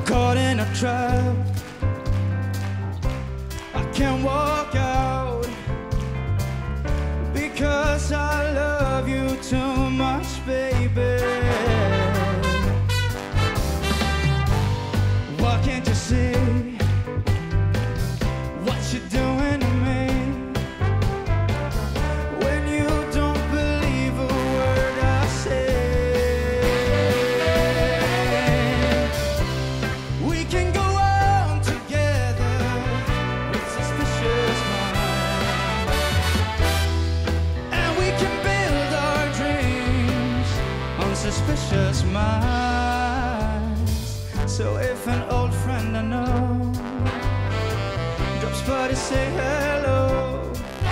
caught in a trap. I can't walk out because I love you too much, baby. Why can't you see what you're doing to me? When you don't believe a word I say. We can go on together with suspicious minds, and we can build our dreams on suspicious minds. So if an old friend I know drops by to say hello,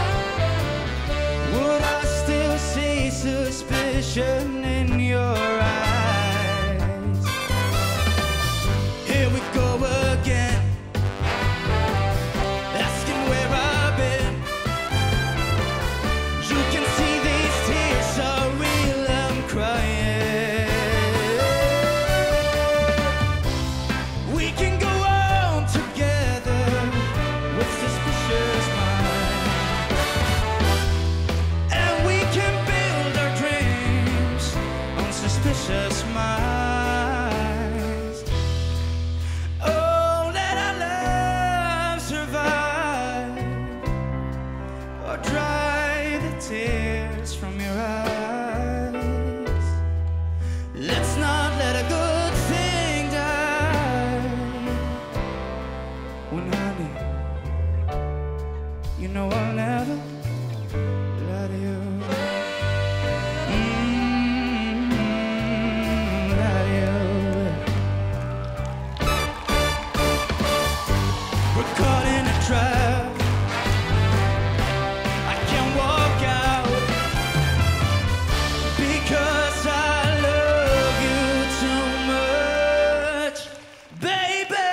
would I still see suspicion in your eyes? Here we go again, asking where I've been. You can see these tears are real, I'm crying. We can go on together with suspicious minds, and we can build our dreams on suspicious minds. Oh, let our love survive, or dry the tears from your eyes. Let's not let a good thing die. When honey, you know I'll never let you. Let you. We're caught in a trap. I can't walk out because I love you too much, baby.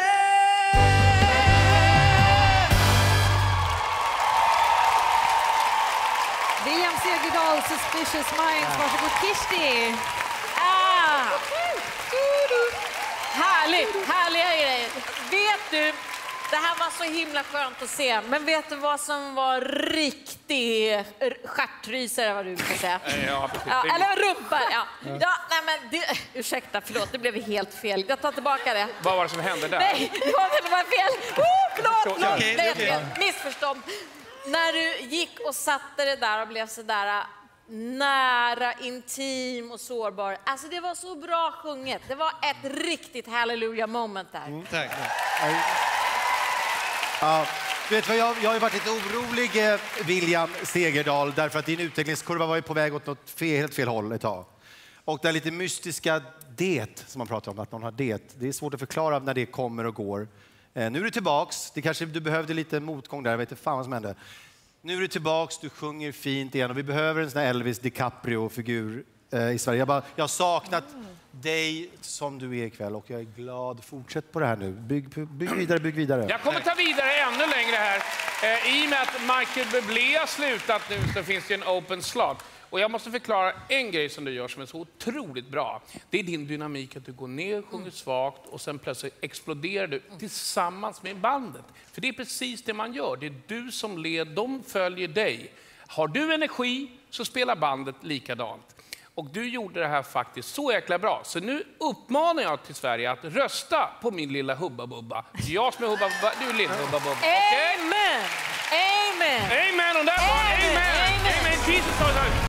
William Segerdahl, Suspicious Minds. Varsågod, Kirsti. Härligt, härliga grejer. Vet du, det här var så himla skönt att se. Men vet du vad som var riktig stjärtrysare, vad du vill säga? Ja, eller rumpa, ja. Ja, nej men ursäkta, förlåt, det blev helt fel. Jag tar tillbaka det. Vad var det som hände där? Nej, det var fel. Förlåt, det är fel. Missförstånd. När du gick och satte det där och blev så där nära, intim och sårbar. Alltså det var så bra sjunget. Det var ett riktigt hallelujah moment där. Tack. Ja, vet du vad, jag har varit lite orolig, William Segerdahl, därför att din utvecklingskurva var ju på väg åt något helt fel håll ett tag. Och det är lite mystiska det som man pratar om, att någon har det. Det är svårt att förklara när det kommer och går. Nu är du tillbaks. Det kanske du behövde lite motgång där, jag vet inte fan vad som hände. Nu är du tillbaks, du sjunger fint igen och vi behöver en sån här Elvis DiCaprio-figur i Sverige. Jag har saknat dig som du är ikväll och jag är glad. Fortsätt på det här nu. Bygg vidare, bygg vidare. Jag kommer ta vidare ännu längre här. I och med att Michael Bublé har slutat nu så finns det en open slot. Och jag måste förklara en grej som du gör som är så otroligt bra. Det är din dynamik att du går ner, sjunger svagt och sen plötsligt exploderar du tillsammans med bandet. För det är precis det man gör. Det är du som leder, de följer dig. Har du energi så spelar bandet likadant. Och du gjorde det här faktiskt så jäkla bra. Så nu uppmanar jag till Sverige att rösta på min lilla Hubba Bubba. Jag som är Hubba Bubba, du är lilla Hubba Bubba. Amen! Amen! Amen! Och där var Amen! Amen! Jesus!